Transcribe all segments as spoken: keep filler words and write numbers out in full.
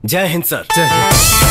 जय हिंद सर। जय हिंद।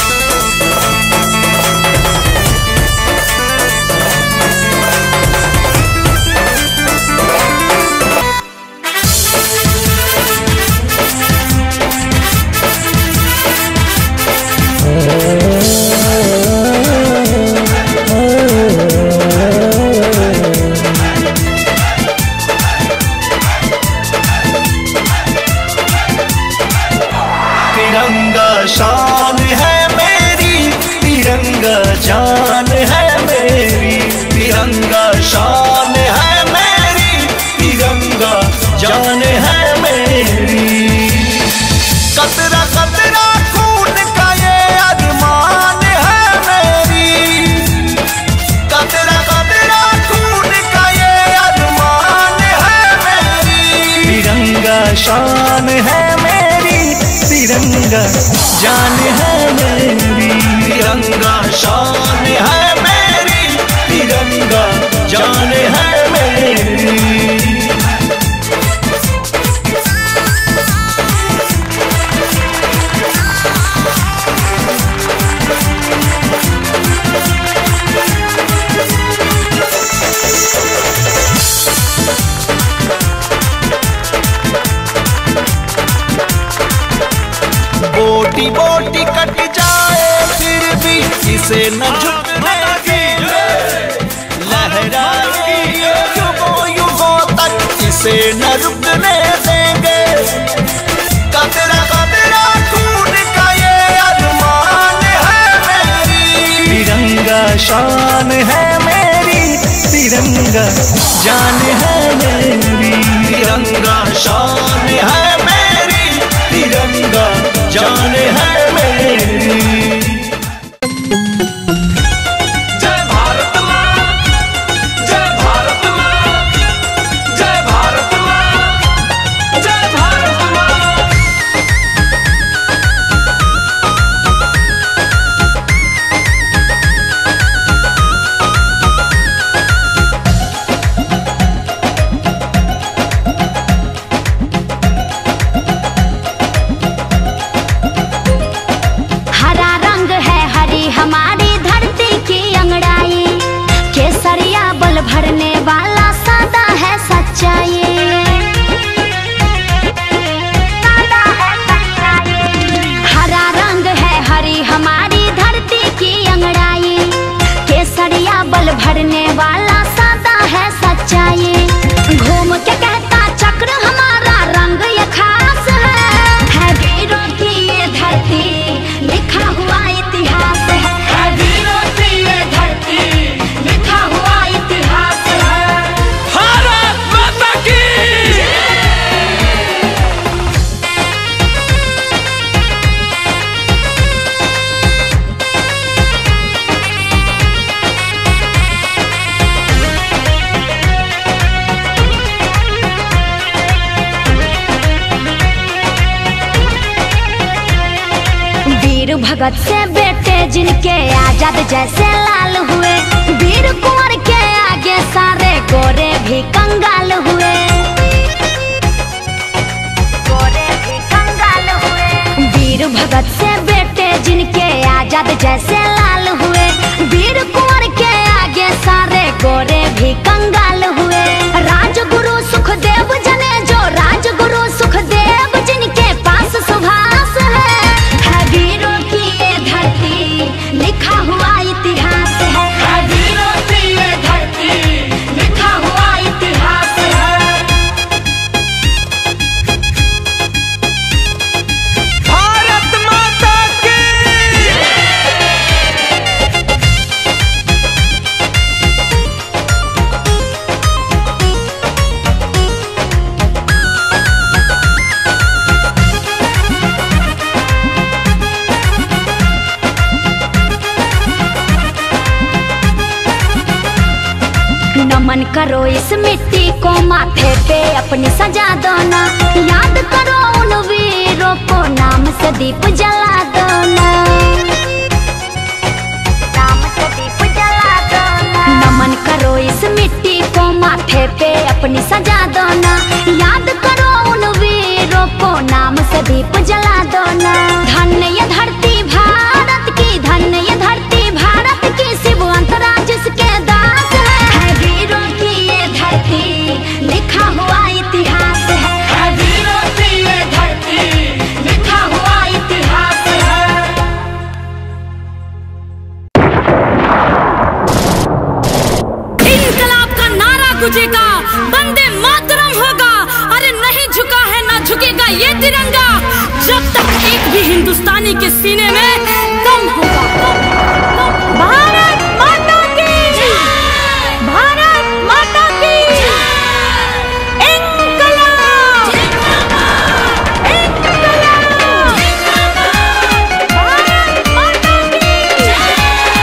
तिरंगा शान है मेरी, तिरंगा जान है मेरी, तिरंगा शान है मेरी, तिरंगा जान है मेरी। कतरा कतरा खून का ये अरमान है मेरी, कतरा कतरा खून का ये अरमान है मेरी। तिरंगा शान है मेरी, तिरंगा जान है मेरी, तिरंगा शान है मेरी, तिरंगा जान है मेरी। बोटी बोटी कट जाए फिर भी इसे न झुकने देंगे, लहराए युगों युगों तक इसे न रुकने देंगे। कतरा कतरा खून का ये अरमान है मेरी, तिरंगा शान है मेरी, तिरंगा जान है मेरी, तिरंगा शान है मेरी, तिरंगा जान है मेरी। जय भारत माँ, जय भारत माँ, जय भारत माँ, जय भारत माँ। हमारी धरती की अंगड़ाई, केसरिया बल भरने वाला सादा है सच्चाई, सादा है सच्चाई। हरा रंग है हरी हमारी धरती की अंगड़ाई, केसरिया बल भरने वाला सादा है सच्चाई। घूम के कहता चक्र हमारा रंग ये खास है, है वीरों की ये धरती लिखा हुआ इतिहास है, भगत से बेटे जिनके आजाद जैसे लाल हुए, वीर कुंवर के आगे सारे गोरे भी कंगाल हुए, गोरे भी कंगाल हुए। वीर भगत से बेटे जिनके आजाद जैसे लाल हुए, वीर कुंवर के आगे सारे गोरे भी कंगाल हुए। राजगुरु सुखदेव जने जो राजगुरु सुखदेव जिनके पास सुभाष है, लिखा हुआ इतिहास है, वीरों की ये धरती लिखा हुआ इतिहास है। भारत माता की नमन करो इस मिट्टी को माथे पे अपनी सजा दो ना, याद करो उन वीरों को नाम से दीप जला दो ना, नाम से दीप जला दो ना। नमन करो इस मिट्टी को माथे पे अपनी सजा दो ना, याद करो उन वीरों को नाम से दीप जला दो ना। धन हिंदुस्तानी के सीने में दम होगा। भारत माता की जय, भारत माता की जय, इंकलाब जिंदाबाद, इंकलाब जिंदाबाद, भारत माता की जय।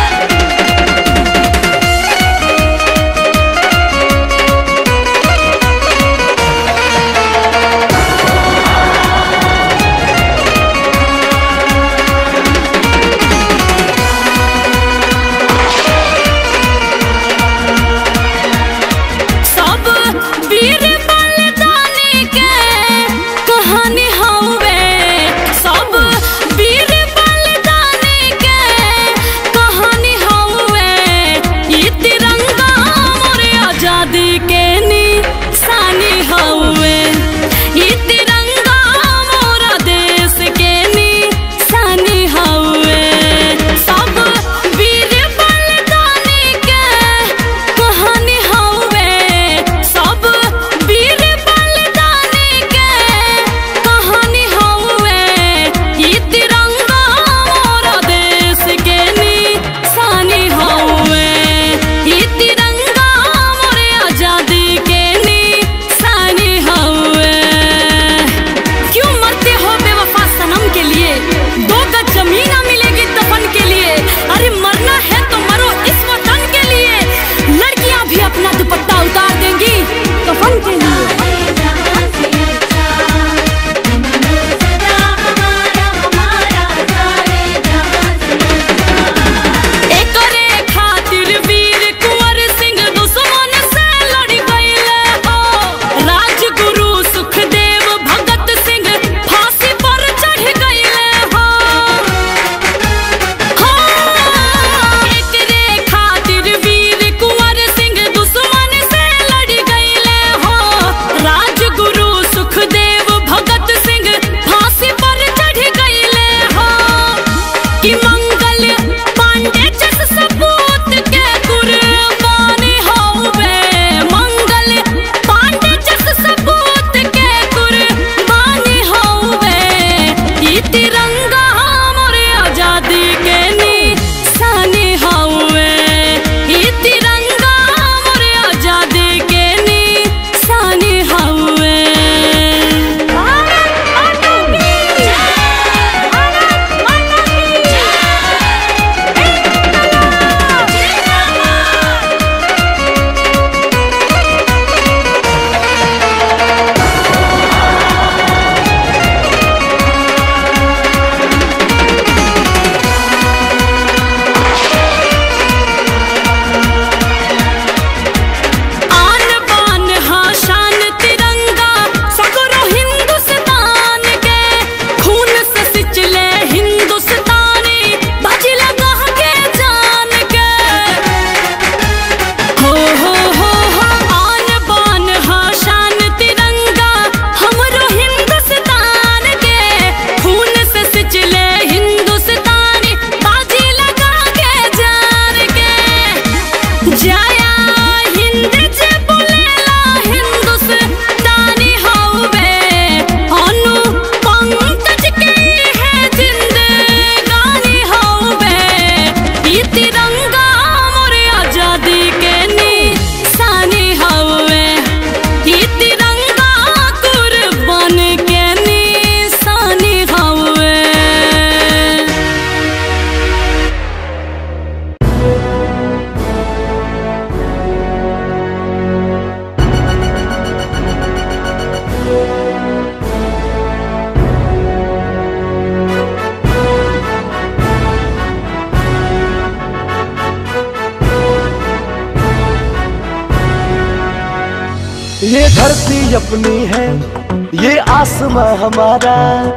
ये धरती अपनी है, ये आसमां हमारा।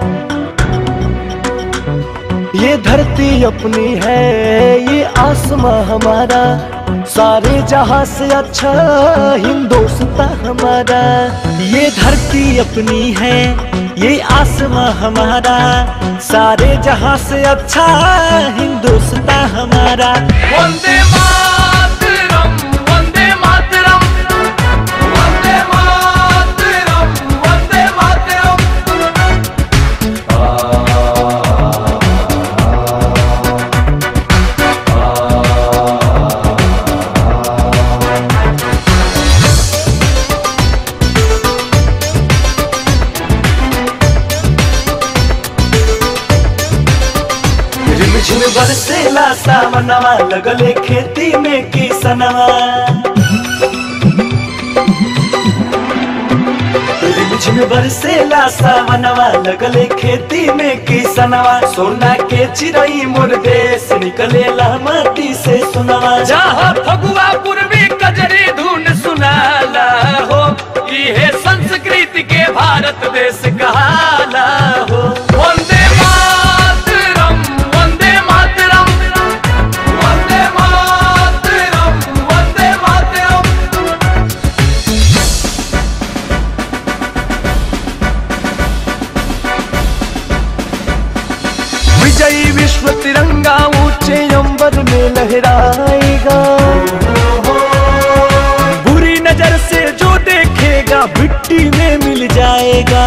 ये धरती अपनी है, ये आसमां हमारा। सारे जहां से अच्छा हिंदुस्तान हमारा। ये धरती अपनी है, ये आसमां हमारा। सारे जहां से अच्छा हिंदुस्तान हमारा। वंदे मातरम, वंदे मातरम, वंदे मातरम, वंदे मातरम। बरसेला सावनवा लगले खेती में किसनवा रिमझिम बरसेला सावनवा लगले खेती में किसनवा सोना के चिरई मोर देश निकलेला माटी से सुनवा जहाँ फगुआ पूर्वी कजरी धुन सुनाला हो ये संस्कृति के भारत देश कहाला हो। वंदे मातरम वंदे मातरम वंदे मातरम वंदे मातरम। विजयी विश्व तिरंगा ऊंचे अंबर में लहराएगा बुरी नजर से जो देखेगा मिट्टी में मिल जाएगा।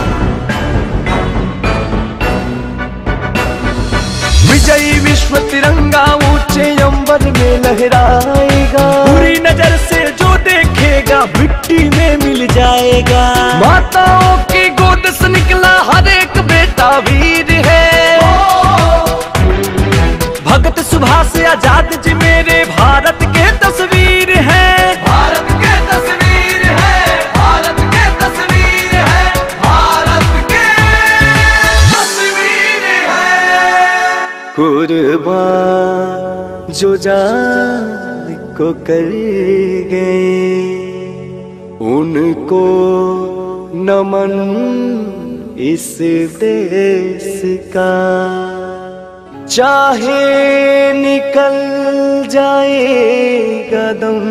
विजयी विश्व तिरंगा ऊंचे अंबर में लहराएगा बुरी नजर से जो देखेगा मिट्टी में मिल जाएगा। माताओं की गोद से निकला हर एक बेटा वीर है भगत सुभाष आजाद जी मेरे भारत के तस्वीर है भारत के तस्वीर है भारत के तस्वीर है भारत के तस्वीर है। कुर्बान जो जान को कर गए उनको नमन इस देश का चाहे निकल जाए कदम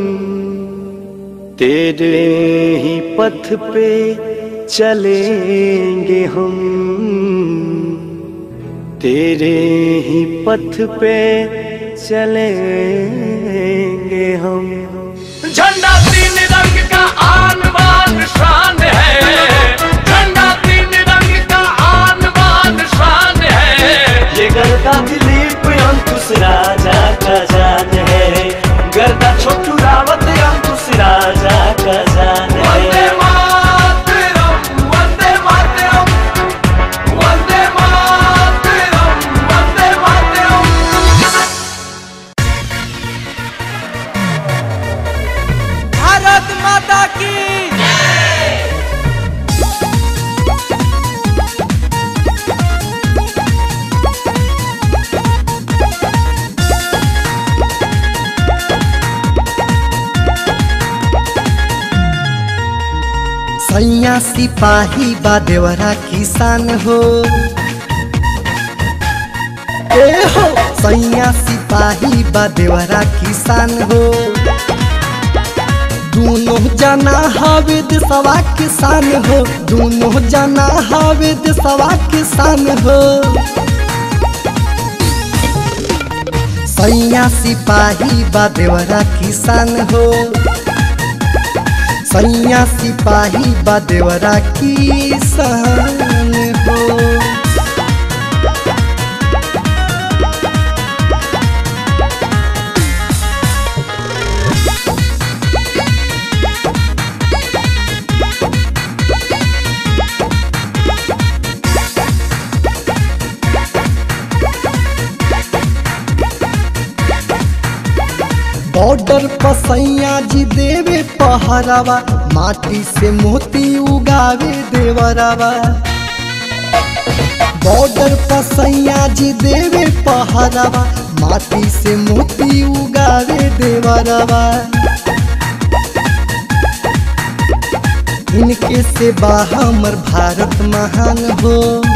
तेरे ही पथ पे चलेंगे हम तेरे ही पथ पे चलेंगे हम। झंडा तीन रंग का आन बान शान है झंडा तीन रंग का आन बान शान है। ये गर्दा दिलीप अंकुश राजा का जान है गर्दा छोटू रावत अंकुश राजा का जान वंदे है। मातरम वंदे मातरम वंदे मातरम वंदे मातरम। भारत माता की सैया सिपाही बा देवरा किसान हो ए हो सैया सिपाही बा देवरा किसान हो दोनों जना हवे देशवा किसान हो दोनों जना हवे देशवा किसान हो। सैया सिपाही बा देवरा किसान हो सैया सिपाही बा देवरा किसान हो। बॉर्डर पर सैया जी देवे पहरावा माटी से मोती उगावे देवरावा बॉर्डर पर सैया जी देवे पहरावा माटी से मोती उगावे देवरावा। इनके से बा हमर भारत महान हो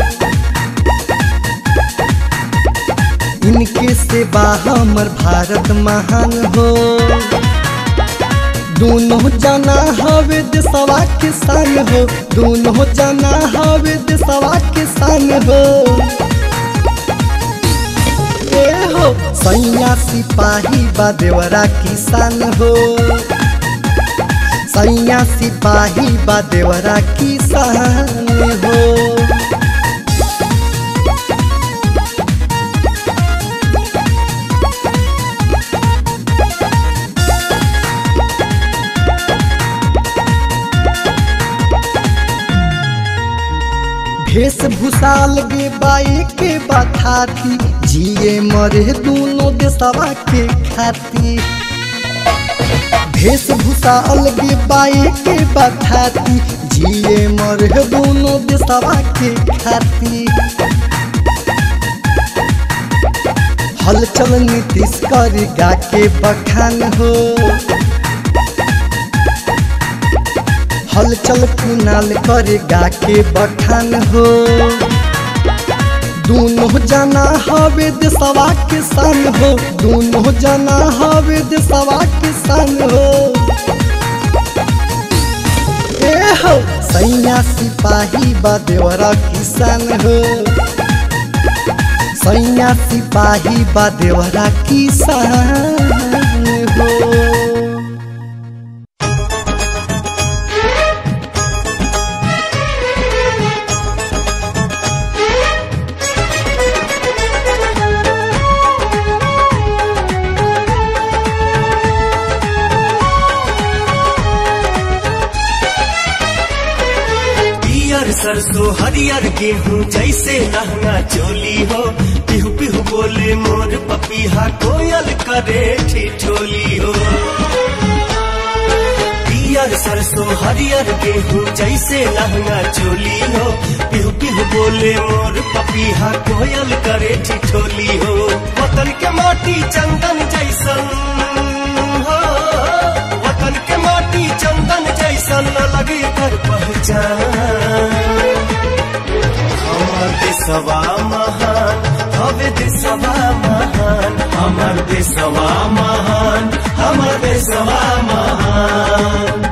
इनके से बा हमर भारत महान हो। दोनों जना हवे देशवा किसान हो दोनों जना हवे देशवा किसान हो। ए हो सैया सिपाही बा देवरा किसान हो सैया सिपाही बा देवरा किसान हो। वेशभूषा लगे बाई के बखाती जिए मरे दोनों देशवा के खाती। वेशभूषा अलगे बाई के बखाती जिए मरे दोनों देशवा के खाती। हलचल नीतीश कर गा के बखान हो, हलचल कुनाल कर गा के बखान हो। दोनों जना हवे देशवा के सन हो, दोनों जना हवे देशवा के सन हो। ए हो सैया सिपाही बा देवरा किसान हो, सैया सिपाही बा देवरा किसान हो। सरसों हरियर गेहूं जैसे लहंगा चोली हो, पिहु पिहु बोले मोर पपीहा कोयल करे ठिठोली हो। पियर सरसों हरियर गेहूं जैसे लहंगा चोली हो, पिहु पिहु बोले मोर पपीहा कोयल करे ठिठोली हो। वतन के माटी चंदन जैसन हो, वतन के माटी चंदन जैसन लगे कर पहचान। हमर देशवा महान हवे देशवा महान, हमर देशवा महान हमर देशवा महान।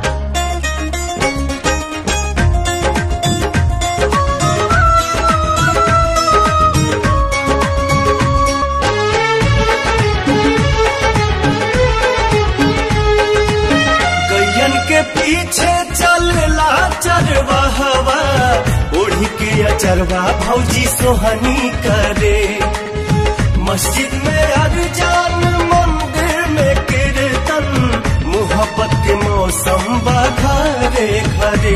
गैयन के पीछे चलला चरवाहवा, ओढ़ी के अचरवा भौजी सोहनी करे। मस्जिद में अरजान मंदिर में कीर्तन, मोहब्बत के मौसम बघरे घरे।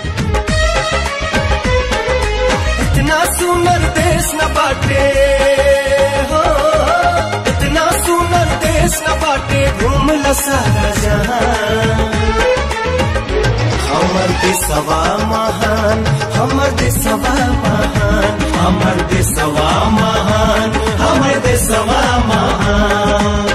इतना सुंदर देश न बाटे हो, इतना सुंदर देश न बाटे, घूमला सारा जहां। हमर देशवा महान हमर देशवा महान, हमर देशवा महान हमर देशवा महान।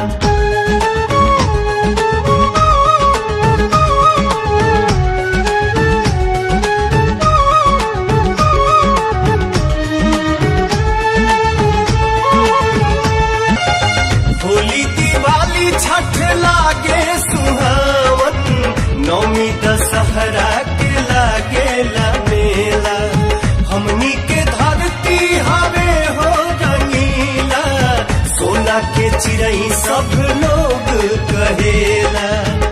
होली दिवाली छठ लागे सुहावन, नौमी दशहरा के लागेला मेला। हमनी के धरती हवे हो रंगीला, सोना के चिड़ई सब लोग कहेला।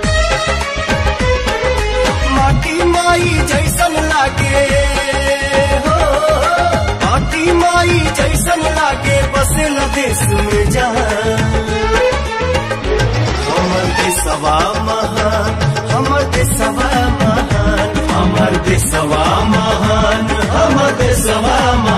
माटी माई जैसन लागे हो, माटी माई जैसन लागे, बसेला देश में जहां। हमर देशवा महान हमर देशवा महान, हमर देशवा महान हमर देशवा महान।